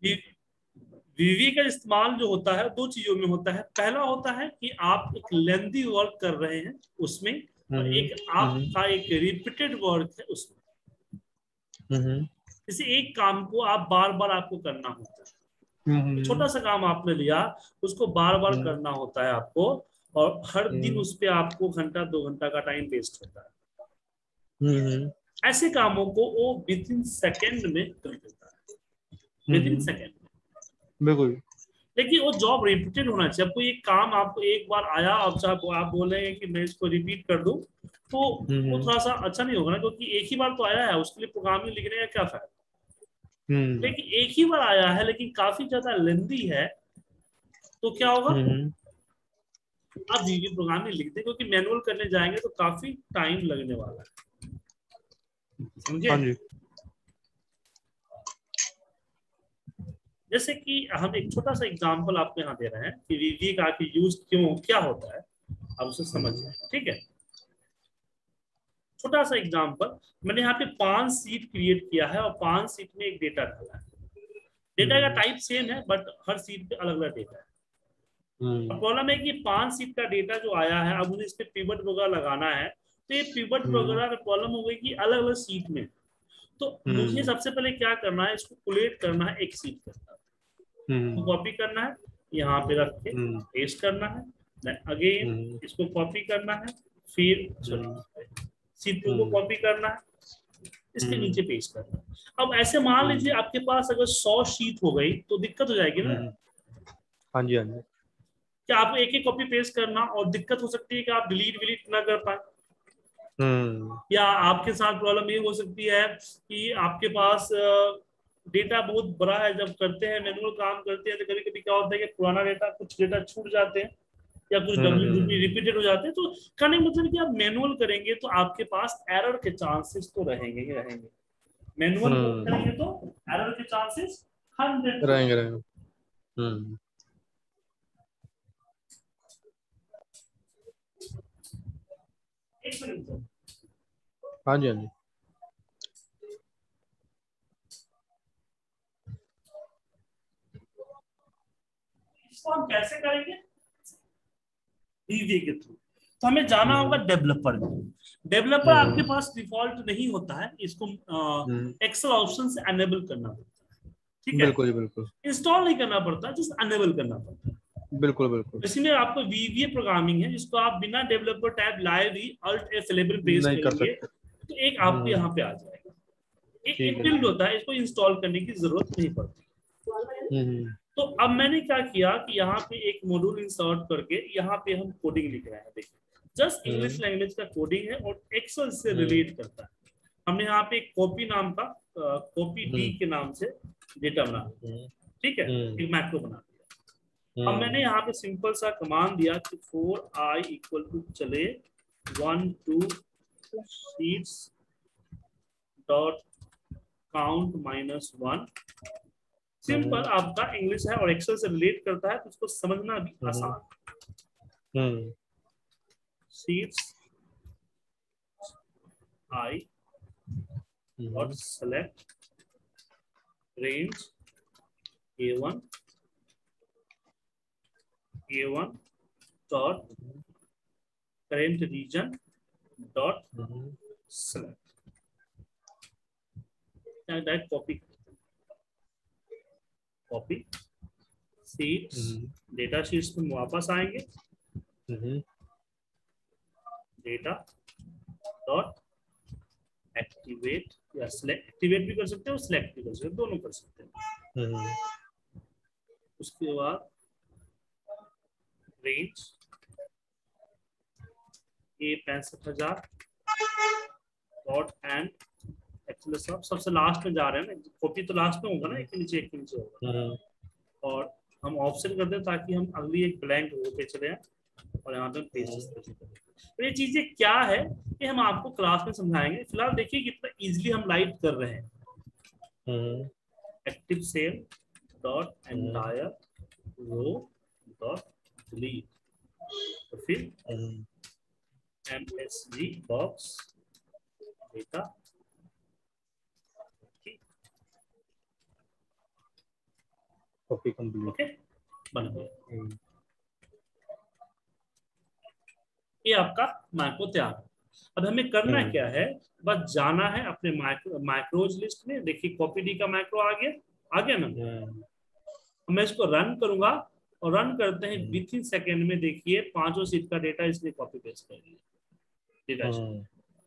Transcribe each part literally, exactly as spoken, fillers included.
वीवी का इस्तेमाल जो होता है दो चीजों में होता है। पहला होता है कि आप एक लेंदी वर्क कर रहे हैं उसमें, और हम्म एक आपका एक रिपीटेड वर्क है उसमें। हम्म जैसे एक काम को आप बार बार आपको करना होता है, एक छोटा हम्म सा काम आपने लिया, उसको बार बार हम्म करना होता है आपको, और हर दिन हम्म उस पर आपको घंटा दो घंटा का टाइम वेस्ट होता है। हम्म ऐसे कामों को वो विद इन सेकेंड में कर देता है, विद इन हम्म, सेकेंड। बिल्कुल। लेकिन वो जॉब रिपीटेड होना चाहिए। आपको एक काम आपको एक बार आया, अब चाहे आप बोलेंगे कि मैं इसको रिपीट कर दूं, तो वो हम्म थोड़ा सा अच्छा नहीं होगा ना, क्योंकि एक ही बार तो आया है, उसके लिए प्रोग्रामिंग लिखने का क्या फायदा। हम्म लेकिन एक ही बार आया है लेकिन काफी ज्यादा लेंदी है, तो क्या होगा, हम्म, आप वीवी प्रोग्रामिंग लिखते हैं, क्योंकि मैनुअल करने जाएंगे तो काफी टाइम लगने वाला है, समझे। हाँ जी। जैसे कि हम एक छोटा सा एग्जांपल आपको यहाँ दे रहे हैं कि वीवी का यूज क्यों क्या होता है, आप उसे हम्म समझिए, ठीक है। छोटा सा एग्जांपल, मैंने यहाँ पे पांच सीट क्रिएट किया है और पांच सीट में एक डेटा डाला है। डेटा का हम्म टाइप सेम है बट हर सीट पे अलग अलग डेटा है। अब हम्म प्रॉब्लम है कि पांच सीट का डेटा जो आया है, अब मुझे इस पे पिवट वगैरह लगाना है, तो ये पिवट हम्म वगैरह में प्रॉब्लम हो गई कि अलग अलग सीट में। तो मुझे हम्म सबसे पहले क्या करना है, इसको कोलेट करना है एक सीट करना है, इसको हम्म कॉपी करना है, यहाँ पे रख के हम्म पेस्ट करना है, देन अगेन हम्म इसको कॉपी करना है, फिर हम्म सॉरी सीट टू को हम्म कॉपी करना है, इसके हम्म नीचे पेस्ट करना है। अब ऐसे मान लीजिए हम्म आपके पास अगर सौ शीट हो गई तो दिक्कत हो जाएगी ना। हम्म, हाँ जी हाँ जी। क्या आपको एक एक कॉपी पेस्ट करना, और दिक्कत हो सकती है कि आप डिलीट विलीट ना कर पाए, हम्म या आपके साथ प्रॉब्लम ये हो सकती है कि आपके पास डेटा बहुत बड़ा है, जब करते हैं मैनुअल काम करते हैं तो कभी कभी क्या होता है कि पुराना डेटा, कुछ डेटा छूट जाते हैं, या कुछ डब्ल्यू डब्ल्यू हम्म रिपीटेड हो जाते हैं। तो कहने का मतलब कि आप मैनुअल करेंगे तो आपके पास एरर के चांसेस तो रहेंगे ही रहेंगे। मैनुअल वर्क हम्म, करेंगे तो एरर के चांसेस हंड्रेड रहेंगे परसेंट। रहेंगे। हम्म, एक मिनट सर। हाँ जी हाँ जी। इसको हम कैसे करेंगे, ईवी के थ्रू। तो हमें जाना होगा हम्म डेवलपर में। डेवलपर आपके हम्म पास डिफॉल्ट नहीं होता है, इसको हम्म, एक्सेल ऑप्शन से अनेबल करना पड़ता है, ठीक है। बिल्कुल जी बिल्कुल। इंस्टॉल नहीं करना पड़ता, जस्ट अनेबल करना पड़ता है। बिल्कुल बिल्कुल। इसी में आपको वीवीए प्रोग्रामिंग है, जिसको आप बिना डेवलपर टैब लाइव ही अल्ट एफ इलेवन प्रेस नहीं कर करेंगे सकते। तो एक आपको हम्म, यहाँ पे आ जाएगा। एक ठीक एक है बिल्ड जी। होता है, इसको इंस्टॉल करने की जरूरत नहीं पड़ती। हम्म तो अब मैंने क्या किया कि यहाँ पे एक मॉड्यूल इंसर्ट करके यहाँ पे हम कोडिंग लिख रहे हैं, देखिए जस्ट इंग्लिश हम्म लैंग्वेज का कोडिंग है और एक्सेल से हम्म रिलेट करता है। हमने यहाँ पे एक कॉपी नाम का, कॉपी डी हम्म के नाम से डेटा बना दिया, हम्म ठीक है, हम्म एक मैक्रो बना दिया। अब मैंने हम्म यहाँ पे सिंपल सा कमांड दिया कि फोर आई इक्वल टू चले one to sheets dot count minus one. Simple हम्म आपका इंग्लिश है और एक्सेल से रिलेट करता है तो उसको समझना भी हम्म आसान। Hmm sheets I dot hmm select range A one A one dot current region dot hmm select. Direct copy, copy sheets, hmm data sheets में वापस आएंगे, हम्म डेटा डॉट एक्टिवेट, या सिलेक्ट, एक्टिवेट भी कर सकते हो सिलेक्ट भी कर सकते हो, दोनों कर सकते हैं। हम्म उसके बाद रेंज ए पैंसठ हजार डॉट एंड एक्चुअली सब सबसे लास्ट में जा रहे हैं ना, कॉपी तो लास्ट में होगा ना, एक के नीचे एक के नीचे होगा। हम्म और हम ऑप्शन कर दें ताकि हम अगली एक ब्लैंक रो पे चले जाएं और यहाँ पे पेजेस पे चले जाएं। तो ये चीजें क्या है कि हम आपको क्लास में समझाएंगे। फिलहाल देखिए कितना इजीली हम लाइव कर रहे हैं। Hmm active cell dot hmm entire row dot delete, तो फिर hmm M S G box data, copy complete. Okay, बन गया। हम्म, ये आपका मैक्रो तैयार है। अब हमें करना हम्म, क्या है, बस जाना है अपने माइक्रो माइक्रोज लिस्ट में। देखिए कॉपी डी का मैक्रो आ गया, आ गया ना। हम्म, मैं इसको रन करूंगा और रन करते हैं हम्म, विथ इन सेकेंड में। देखिए पांचों सीट का डेटा इसने कॉपी पेस्ट कर दिया डेटा। हम्म,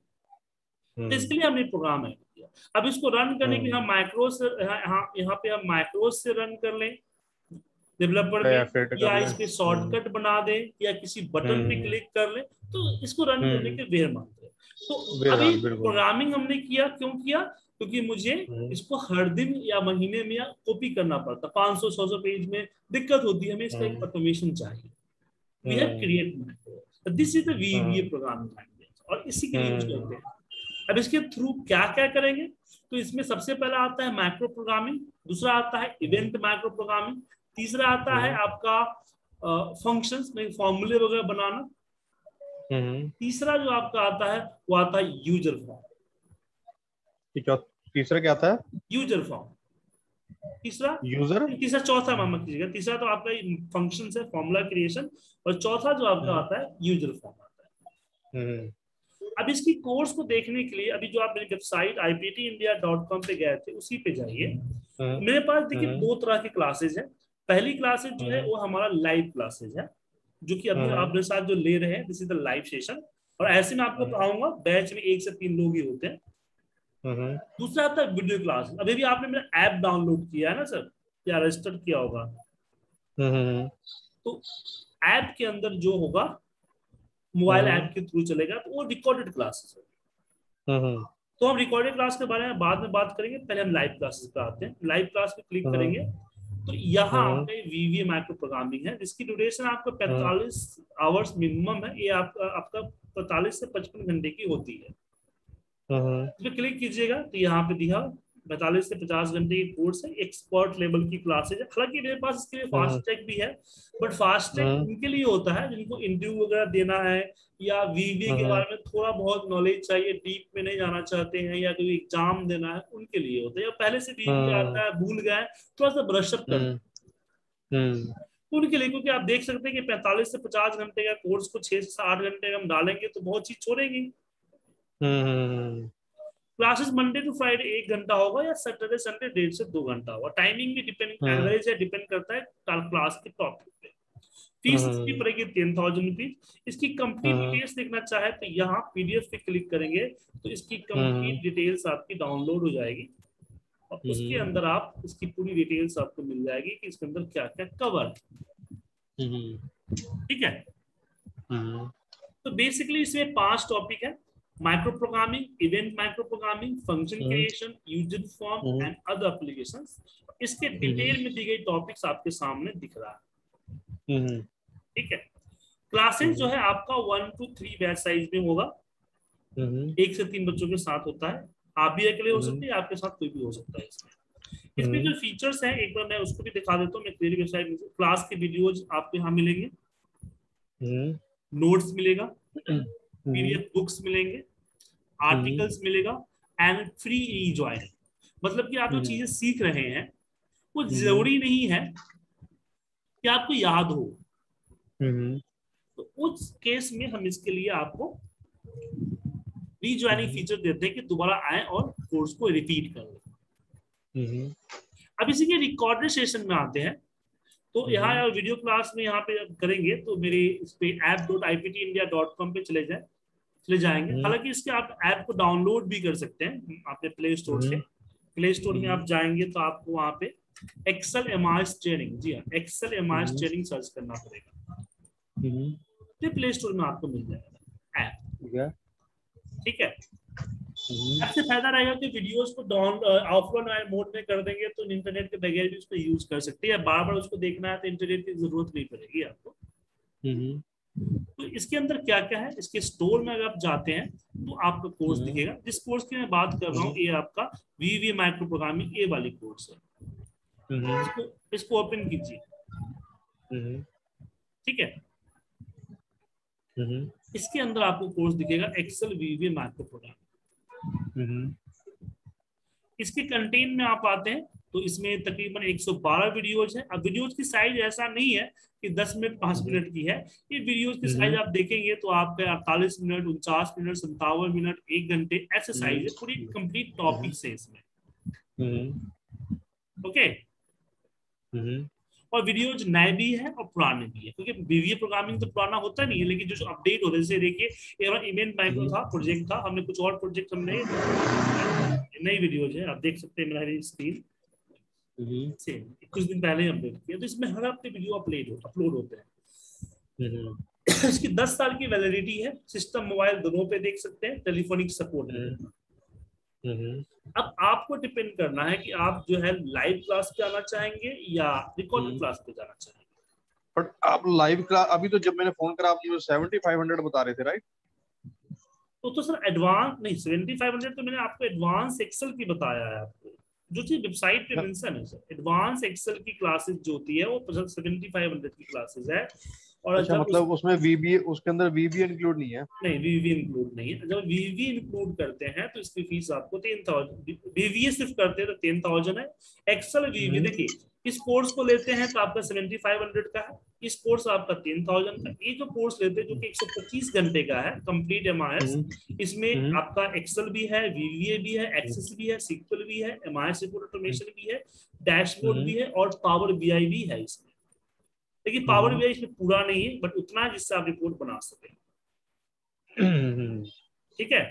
तो इसके हम्म, लिए हमने प्रोग्राम ऐड किया। अब इसको रन करने के लिए हम माइक्रो से यहाँ यहाँ पे हम माइक्रोज से रन कर लें डेवलपर या में, फिर कर या लें। इस पे हम्म, शॉर्टकट बना दें, या किसी बटन पे हम्म, क्लिक कर लें। तो इसको रन करने हम्म, के वेर मानते हैं। तो अभी वेदांत बिल्कुल। प्रोग्रामिंग हमने किया, क्यों किया? क्योंकि मुझे हम्म, इसको हर दिन या महीने में या कॉपी करना पड़ता, पाँच सौ छह सौ पेज में दिक्कत होती है, हमें इसका एक हम्म, ऑटोमेशन चाहिए। We have hmm, create macro, this is the VBA hmm, programming language, और इसी के लिए यूज हम्म, करते हैं। अब इसके थ्रू क्या क्या करेंगे, तो इसमें सबसे पहला आता है मैक्रो प्रोग्रामिंग, दूसरा आता है इवेंट मैक्रो प्रोग्रामिंग, तीसरा आता है हम्म, आपका फंक्शंस में फॉर्मूले वगैरह बनाना, हम्म। तीसरा जो आपका आता है वो आता है यूजर फॉर्म। ठीक है, तीसरा क्या आता है? यूजर फॉर्म तीसरा, यूजर। तीसरा चौथा मामा कीजिएगा, तीसरा तो आपका फंक्शन है, फॉर्मूला क्रिएशन, और चौथा जो आपका हम्म, आता है यूजर फॉर्म आता है। हम्म, अब इसकी कोर्स को देखने के लिए अभी जो आप मेरी website I P T India dot com पे गए थे उसी पे जाइए। हम्म, मेरे पास देखिए हम्म, दो तरह की क्लासेज है। पहली क्लासेज जो है हम्म, वो हमारा लाइव क्लासेज है, जो कि अभी आप हम्म, मेरे साथ जो ले रहे हैं, this is the live session. और ऐसे में आपको हम्म, पढ़ाऊंगा, बैच में एक से तीन लोग ही होते हैं। हम्म, दूसरा आता है वीडियो क्लास। अभी भी आपने मेरा ऐप डाउनलोड किया है ना सर, या रजिस्टर किया होगा, हम्म, तो ऐप के अंदर जो होगा, मोबाइल हम्म, ऐप के थ्रू चलेगा, तो वो रिकॉर्डेड क्लासेस है। हम्म, तो हम रिकॉर्डेड क्लास के बारे में बाद में बात करेंगे, पहले हम लाइव क्लासेस पे आते हैं। लाइव क्लास पे क्लिक हम्म, करेंगे तो यहाँ हम्म, आपका वीवीए माइक्रो प्रोग्रामिंग है, जिसकी ड्यूरेशन आपका हम्म, पैंतालीस आवर्स मिनिमम है। ये आपका आपका पैंतालीस से पचपन घंटे की होती है। हम्म, इस पर क्लिक कीजिएगा तो यहाँ पे दिखा पैंतालीस से पचास घंटे की कोर्स है, एक्सपर्ट लेवल की क्लासेज है। हालांकि मेरे पास इसके लिए हम्म, फास्ट ट्रैक भी है, बट फास्ट ट्रैक हम्म, उनके लिए होता है जिनको इंटरव्यू वगैरह देना है, या वीवीए के हम्म, बारे में थोड़ा बहुत नॉलेज चाहिए, डीप में नहीं जाना चाहते हैं, या कोई एग्जाम देना है, उनके लिए होता है। या पहले से वीवीए हम्म, आता है, भूल गए, थोड़ा सा ब्रशअप करना, हम्म, हम्म, तो उनके लिए। क्योंकि आप देख सकते हैं कि पैंतालीस से पचास घंटे का कोर्स को छह से आठ घंटे हम डालेंगे तो बहुत चीज छोड़ेंगे। हम्म, क्लासेस मंडे टू फ्राइडे एक घंटा होगा, या सैटरडे संडे डेढ़ से दो घंटा होगा। टाइमिंग भी डिपेंड, हम्म, एवरेज है, डिपेंड करता है क्लास के टॉपिक पे। फीस इसकी हम्म, पड़ेगी टेन थाउजेंड रुपीज। इसकी कंप्लीट हम्म, डिटेल्स देखना चाहे तो यहाँ पीडीएफ पे क्लिक करेंगे तो इसकी कंप्लीट डिटेल्स आपकी डाउनलोड हो जाएगी, और उसके हम्म, अंदर आप इसकी पूरी डिटेल्स आपको मिल जाएगी कि इसके अंदर क्या क्या कवर है। हम्म, ठीक है, हम्म, तो बेसिकली इसमें पांच टॉपिक है: micro programming, event micro programming, function hmm, creation, user form hmm, and other applications. इसके डिटेल में दी गई टॉपिक्स आपके सामने दिख रहा है। हम्म, ठीक है, क्लासेस जो हम्म, है आपका one two three batch size में होगा, हम्म, एक से तीन बच्चों के साथ होता है। आप भी अकेले हो सकते हैं, आपके साथ कोई भी हो सकता है। इसमें इसमें जो फीचर्स हैं एक बार मैं उसको भी दिखा देता हूँ। मैं मेरी वेबसाइट में क्लास के वीडियोज आपको यहाँ मिलेंगे, हम्म, नोट्स मिलेगा, हम्म, पीडीएफ बुक्स मिलेंगे, हम्म, आर्टिकल्स मिलेगा, एंड फ्री ई ज्वाइनिंग। मतलब कि आप जो चीजें सीख रहे हैं वो हम्म, जरूरी नहीं है कि आपको याद हो। हम्म, तो उस केस में हम इसके लिए आपको रीज्वाइनिंग फीचर देते हैं कि दोबारा आए और कोर्स को रिपीट कर लें। हम्म, अब इसी के रिकॉर्डेड सेशन में आते हैं। तो यहाँ हम्म, वीडियो क्लास में यहाँ पे करेंगे तो मेरे इस पे app dot I P T India dot com पे चले जाए चले जाएंगे। हालांकि इसके आप ऐप को डाउनलोड भी कर सकते हैं अपने प्ले स्टोर से। प्ले स्टोर में आप जाएंगे तो आपको वहाँ पे एक्सेल एम आई ट्रेनिंग, जी हाँ, excel M I training search करना पड़ेगा, तो प्ले स्टोर में आपको मिल जाएगा ऐप। ठीक है, ऐसे फायदा रहेगा कि वीडियोस को डाउन ऑफलाइन मोड में कर देंगे तो इंटरनेट के बगैर भी उसको यूज कर सकते हैं। बार बार उसको देखना है तो इंटरनेट की जरूरत नहीं पड़ेगी आपको। तो इसके अंदर क्या क्या है, इसके स्टोर में अगर आप जाते हैं तो आपका कोर्स दिखेगा। जिस कोर्स की मैं बात कर रहा हूँ ये आपका वीवी माइक्रो प्रोग्रामिंग ए वाली कोर्स है। इसको इसको ओपन कीजिए। ठीक है, इसके अंदर आपको कोर्स दिखेगा एक्सेल वीवी माइक्रो प्रोग्रामिंग। इसके कंटेंट में आप आते हैं तो इसमें तकरीबन एक सौ बारह वीडियोज है। अब वीडियोज की साइज ऐसा नहीं है कि दस मिनट पांच मिनट की है, ये वीडियोज की साइज आप देखेंगे तो आपके अड़तालीस मिनट, उनचास मिनट, संतावन मिनट, एक घंटे ऐसे साइज है, पूरी कंप्लीट टॉपिक्स है इसमें। ओके, और वीडियोज नए भी है और पुराने भी है, क्योंकि बीवीए प्रोग्रामिंग तो पुराना होता नहीं है, लेकिन जो अपडेट हो रहे हैं, जैसे देखिए ये हमारा इवेंट माइक्रो था, प्रोजेक्ट था, हमने कुछ और प्रोजेक्ट हमने नई वीडियोज है, आप देख सकते हैं मेरा स्क्रीन से कुछ दिन पहले ही अपडेट किया, तो इसमें हर हफ्ते वीडियो अपलोड अपलोड होते हैं। इसकी दस साल की वैलिडिटी है, सिस्टम मोबाइल दोनों पे देख सकते हैं, टेलीफोनिक सपोर्ट है। अब आपको डिपेंड करना है कि आप जो है लाइव क्लास पे आना चाहेंगे या रिकॉर्डेड क्लास पे जाना चाहेंगे। बट आप लाइव क्लास, अभी तो जब मैंने फोन करा आप मुझे सेवेंटी फाइव हंड्रेड बता रहे थे, राइट? तो तो सर एडवांस नहीं, सेवेंटी फाइव हंड्रेड तो मैंने आपको एडवांस एक्सेल की बताया है, आपको जो चीज वेबसाइट पे मेंशन है सर, एडवांस एक्सेल की क्लासेस जो होती है वो सेवेंटी फाइव हंड्रेड की क्लासेस है। और अच्छा, मतलब उस, उसमें वीबीए, उसके अंदर वीबीए इंक्लूड नहीं है? नहीं, वीवी इंक्लूड नहीं है। जब वीवी इंक्लूड करते हैं तो इसकी फीस आपको टेन थाउजेंड, वीवीए सिर्फ करते हैं तो टेन थाउजेंड है। एक्सेल वीवी देखिए, इस कोर्स को लेते हैं तो आपका सेवेंटी फाइव हंड्रेड का है, इस कोर्स आपका टेन थाउजेंड का। ये जो कोर्स लेते हैं जो कि एक सौ पच्चीस घंटे का है, कंप्लीट एमआईएस, इसमें आपका एक्सेल भी है, वीवीए भी है, एक्सेस भी है, सीक्वल भी है, एमआईएस रिपोर्ट ऑटोमेशन भी है, डैशबोर्ड भी है और पावर बीआई भी है इसमें। लेकिन पावर बीआई इसमें पूरा नहीं है, बट उतना है जिससे आप रिपोर्ट बना सकें। ठीक है,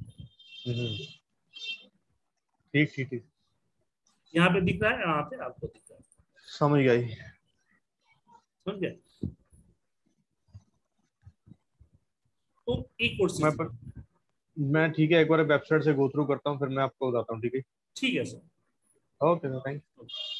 ठीक ठीक ठीक, यहाँ पे दिख रहा है, यहाँ पे आपको दिख रहा है, समझ गई, समझ गए? तो एक कोर्स मैं पर, मैं ठीक है, एक बार वेबसाइट से गो थ्रू करता हूँ, फिर मैं आपको बताता हूँ। ठीक है, ठीक है सर, ओके, थैंक यू।